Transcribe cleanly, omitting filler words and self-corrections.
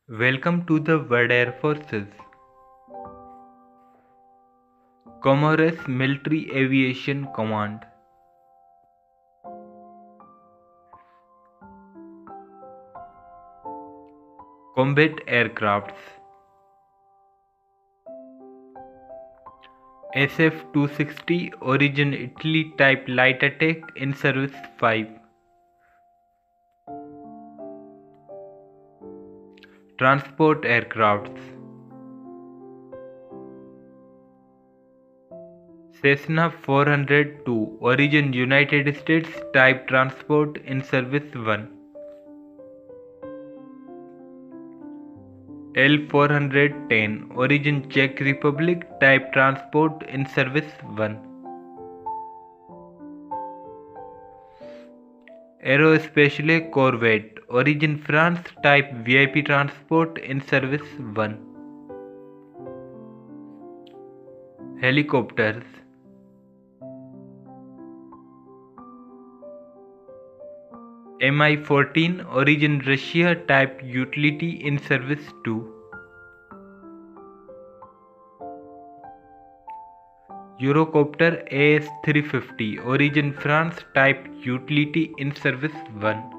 Welcome to the World Air Forces. Comoros Military Aviation Command. Combat Aircrafts. SF-260 Origin Italy Type Light Attack in Service 5. Transport Aircrafts. Cessna 402 Origin United States Type Transport in Service 1. L-410 Origin Czech Republic Type Transport in Service 1. Aerospatiale Corvette Origin France Type VIP Transport in Service 1. Helicopters. Mi-14 Origin Russia Type Utility in Service 2. Eurocopter AS-350 Origin France Type Utility in Service 1.